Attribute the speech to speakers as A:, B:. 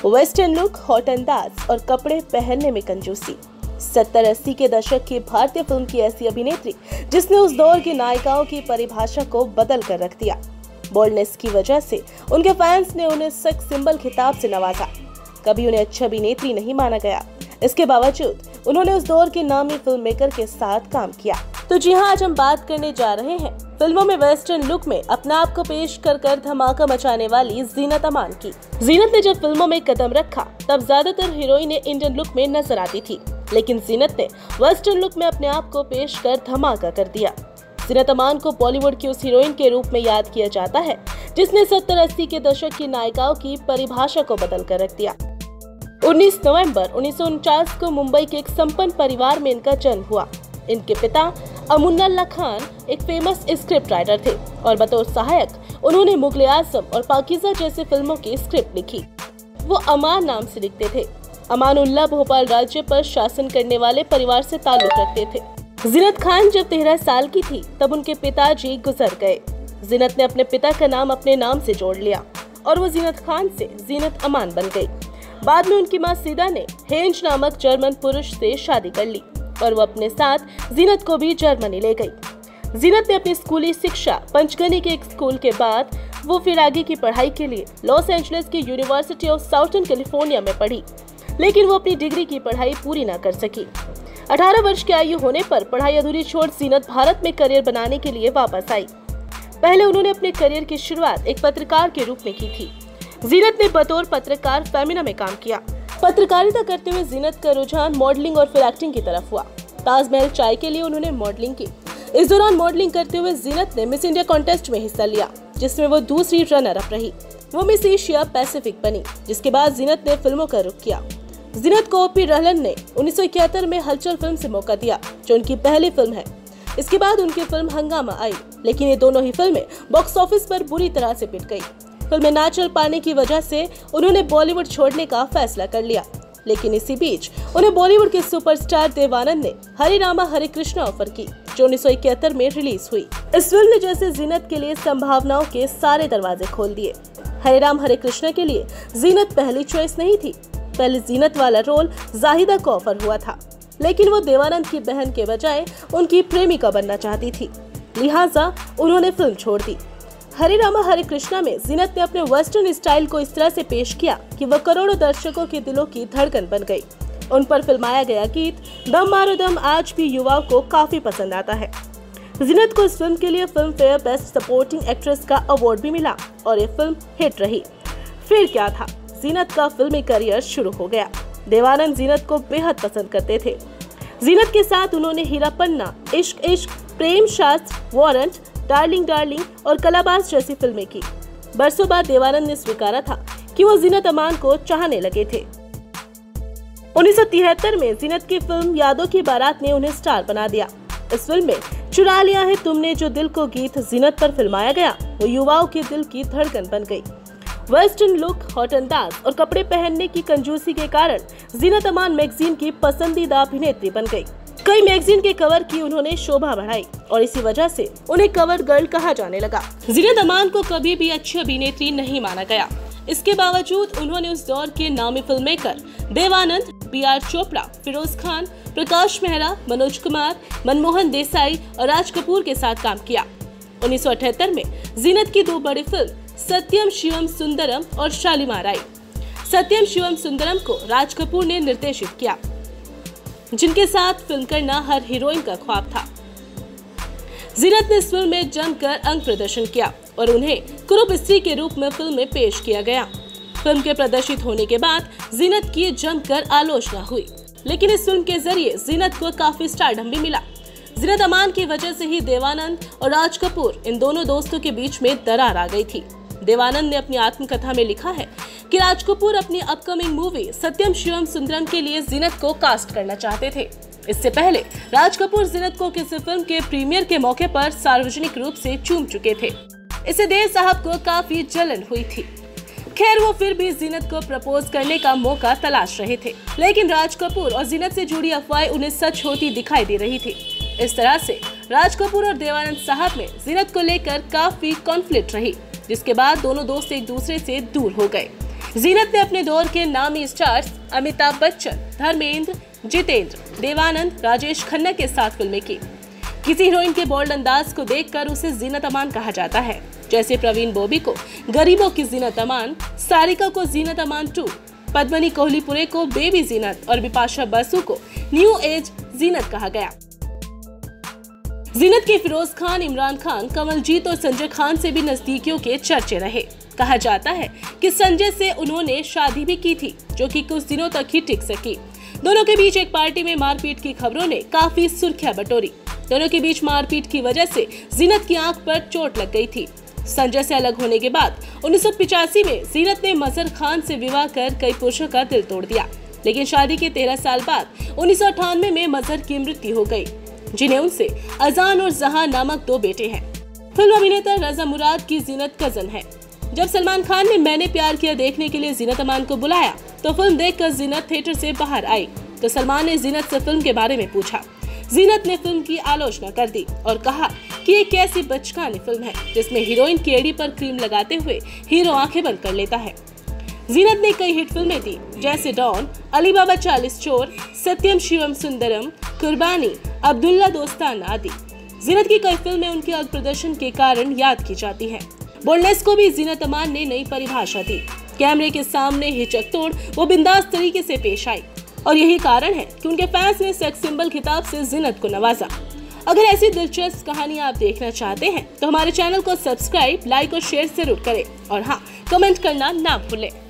A: Western look, hot अंदाज और कपड़े पहनने में कंजूसी। 70-80 के दशक की भारतीय फिल्म की ऐसी अभिनेत्री जिसने उस दौर की नायिकाओं की परिभाषा को बदल कर रख दिया। बोल्डनेस की वजह से उनके फैंस ने उन्हें सेक्स सिंबल खिताब से नवाजा। कभी उन्हें अच्छी अभिनेत्री नहीं माना गया। इसके बावजूद उन्होंने उस दौर के नामी फिल्म मेकर के साथ काम किया। तो जी हाँ, आज हम बात करने जा रहे हैं फिल्मों में वेस्टर्न लुक में अपने आप को पेश कर धमाका मचाने वाली जीनत अमान की। जीनत ने जब फिल्मों में कदम रखा तब ज्यादातर हीरोइनें इंडियन लुक में नजर आती थी, लेकिन जीनत ने वेस्टर्न लुक में अपने आप को पेश कर धमाका कर दिया। जीनत अमान को बॉलीवुड की उस हीरोइन के रूप में याद किया जाता है जिसने 70-80 के दशक की नायिकाओं की परिभाषा को बदल कर रख दिया। 19 नवंबर 1949 को मुंबई के एक संपन्न परिवार में इनका जन्म हुआ। इनके पिता अमुन्नल्लाह खान एक फेमस स्क्रिप्ट राइटर थे और बतौर सहायक उन्होंने मुगले आजम और पाकीज़ा जैसी फिल्मों की स्क्रिप्ट लिखी। वो अमान नाम से लिखते थे। अमानुल्लाह भोपाल राज्य पर शासन करने वाले परिवार से ताल्लुक रखते थे। जीनत खान जब 13 साल की थी तब उनके पिताजी गुजर गए। जीनत ने अपने पिता का नाम अपने नाम से जोड़ लिया और वो जीनत खान से जीनत अमान बन गई। बाद में उनकी मां सीदा ने हेंज नामक जर्मन पुरुष से शादी कर ली और वो अपने साथ जीनत को भी जर्मनी ले गई। जीनत ने अपनी स्कूली शिक्षा पंचगनी के एक स्कूल के बाद वो फिर आगे की पढ़ाई के लिए लॉस एंजलिस की यूनिवर्सिटी ऑफ साउथर्न कैलिफोर्निया में पढ़ी, लेकिन वो अपनी डिग्री की पढ़ाई पूरी न कर सकी। 18 वर्ष की आयु होने पर पढ़ाई अधूरी छोड़ जीनत भारत में करियर बनाने के लिए वापस आई। पहले उन्होंने अपने करियर की शुरुआत एक पत्रकार के रूप में की थी। जीनत ने बतौर पत्रकार फेमिना में काम किया। पत्रकारिता करते हुए जीनत का रुझान मॉडलिंग और फिर एक्टिंग की तरफ हुआ। ताजमहल चाय के लिए उन्होंने मॉडलिंग की। इस दौरान मॉडलिंग करते हुए जीनत ने मिस इंडिया कॉन्टेस्ट में हिस्सा लिया, जिसमें वो दूसरी रनर अप रही। वो मिस एशिया पैसिफिक बनी, जिसके बाद जीनत ने फिल्मों का रुख किया। जीनत को ओपी रहलन ने 1971 में हलचल फिल्म से मौका दिया, जो उनकी पहली फिल्म है। इसके बाद उनकी फिल्म हंगामा आई, लेकिन ये दोनों ही फिल्में बॉक्स ऑफिस पर बुरी तरह से पिट गई। फिल्में ना चल पाने की वजह से उन्होंने बॉलीवुड छोड़ने का फैसला कर लिया, लेकिन इसी बीच उन्हें बॉलीवुड के सुपरस्टार देवानंद ने हरे रामा हरे कृष्णा ऑफर की, जो 1971 में रिलीज हुई। इस फिल्म ने जैसे जीनत के लिए संभावनाओं के सारे दरवाजे खोल दिए। हरे राम हरे कृष्णा के लिए जीनत पहली चॉइस नहीं थी। पहले जीनत वाला रोल जाहिदा को ऑफर हुआ था, लेकिन वो देवानंद की बहन के बजाय उनकी प्रेमिका बनना चाहती थी, लिहाजा उन्होंने फिल्म छोड़ दी। हरे रामा हरे कृष्णा में जीनत ने अपने वेस्टर्न स्टाइल को इस तरह से पेश किया कि वह करोड़ों दर्शकों के दिलों की धड़कन बन गई। उन पर फिल्माया गया गीत दम मारो दम आज भी युवाओं को काफी पसंद आता है। जीनत को इस फिल्म के लिए Filmfare best supporting actress का अवार्ड भी मिला और ये फिल्म हिट रही। फिर क्या था, जीनत का फिल्मी करियर शुरू हो गया। देवानंद जीनत को बेहद पसंद करते थे। जीनत के साथ उन्होंने हीरा पन्ना, इश्क इश्क, प्रेम शास्त्र, वारंट, डार्लिंग डार्लिंग और कलाबाज जैसी फिल्में की। बरसों बाद देवानंद ने स्वीकारा था कि वो जीनत अमान को चाहने लगे थे। 1973 में जीनत की फिल्म यादों की बारात ने उन्हें स्टार बना दिया। इस फिल्म में चुरा लिया है तुमने जो दिल को गीत जीनत पर फिल्माया गया, वो युवाओं के दिल की धड़कन बन गई। वेस्टर्न लुक, हॉट अंदाज और कपड़े पहनने की कंजूसी के कारण जीनत अमान मैगजीन की पसंदीदा अभिनेत्री बन गई। कई मैगजीन के कवर की उन्होंने शोभा बढ़ाई और इसी वजह से उन्हें कवर गर्ल कहा जाने लगा। जीनत अमान को कभी भी अच्छी अभिनेत्री नहीं माना गया। इसके बावजूद उन्होंने उस दौर के नामी फिल्म मेकर देवानंद, बी.आर. चोपड़ा, फिरोज खान, प्रकाश मेहरा, मनोज कुमार, मनमोहन देसाई और राज कपूर के साथ काम किया। 1978 में जीनत की दो बड़ी फिल्म सत्यम शिवम सुंदरम और शालीमार आई। सत्यम शिवम सुंदरम को राज कपूर ने निर्देशित किया, जिनके साथ फिल्म करना हर हीरोइन का ख्वाब था। जीनत ने इस फिल्म में जमकर अंग प्रदर्शन किया और उन्हें कुरूप स्त्री के रूप में फिल्म में पेश किया गया। फिल्म के प्रदर्शित होने के बाद जीनत की जमकर आलोचना हुई, लेकिन इस फिल्म के जरिए जीनत को काफी स्टारडम भी मिला। जीनत अमान की वजह से ही देवानंद और राज कपूर इन दोनों दोस्तों के बीच में दरार आ गई थी। देवानंद ने अपनी आत्मकथा में लिखा है कि राज कपूर अपनी अपकमिंग मूवी सत्यम शिवम सुंदरम के लिए जीनत को कास्ट करना चाहते थे। इससे पहले राज कपूर जीनत को किसी फिल्म के प्रीमियर के मौके पर सार्वजनिक रूप से चूम चुके थे। इससे देव साहब को काफी जलन हुई थी। खैर, वो फिर भी जीनत को प्रपोज करने का मौका तलाश रहे थे, लेकिन राज कपूर और जीनत से जुड़ी अफवाहें उन्हें सच होती दिखाई दे रही थी। इस तरह से राज कपूर और देवानंद साहब में जीनत को लेकर काफी कॉन्फ्लिक्ट रही, जिसके बाद दोनों दोस्त एक दूसरे से दूर हो गए। जीनत ने अपने दौर के नामी स्टार्स अमिताभ बच्चन, धर्मेंद्र, जितेंद्र, देवानंद, राजेश खन्ना के साथ फिल्में की। किसी हीरोइन के बोल्ड अंदाज को देखकर उसे जीनत अमान कहा जाता है, जैसे प्रवीण बॉबी को गरीबों की जीनत अमान, सारिका को जीनत अमान 2, पद्मनी कोहलीपुरे को बेबी जीनत और बिपाशा बसु को न्यू एज जीनत कहा गया। जीनत के फिरोज खान, इमरान खान, कमलजीत और संजय खान से भी नजदीकियों के चर्चे रहे। कहा जाता है कि संजय से उन्होंने शादी भी की थी, जो कि कुछ दिनों तक ही टिक सकी। दोनों के बीच एक पार्टी में मारपीट की खबरों ने काफी सुर्खियां बटोरी। दोनों के बीच मारपीट की वजह से जीनत की आंख पर चोट लग गई थी। संजय से अलग होने के बाद 1985 में जीनत ने मजहर खान से विवाह कर कई पुरुषों का दिल तोड़ दिया, लेकिन शादी के 13 साल बाद 1998 में मजहर की मृत्यु हो गई, जिन्हें उनसे अजान और जहां नामक 2 बेटे हैं। फिल्म अभिनेता रजा मुराद की जीनत कजन है। जब सलमान खान ने मैंने प्यार किया देखने के लिए जीनत अमान को बुलाया तो फिल्म देखकर जीनत थिएटर से बाहर आई तो सलमान ने जीनत से फिल्म के बारे में पूछा। जीनत ने फिल्म की आलोचना कर दी और कहा कि ये कैसी बचकानी फिल्म है जिसमें हीरोइन की एड़ी पर क्रीम लगाते हुए हीरो आंखें बंद कर लेता है। जीनत ने कई हिट फिल्में दी, जैसे डॉन, अली बाबा 40 चोर, सत्यम शिवम सुंदरम, कुर्बानी, अब्दुल्ला दोस्ताना आदि। जीनत की कई फिल्में उनके अलग प्रदर्शन के कारण याद की जाती हैं। बोल्डनेस को भी जीनत अमान ने नई परिभाषा दी। कैमरे के सामने हिचक तोड़ वो बिंदास तरीके से पेश आई और यही कारण है कि उनके फैंस ने सेक्स सिंबल खिताब से जीनत को नवाजा। अगर ऐसी दिलचस्प कहानियां आप देखना चाहते हैं तो हमारे चैनल को सब्सक्राइब, लाइक और शेयर जरूर करें और हाँ, कमेंट करना ना भूलें।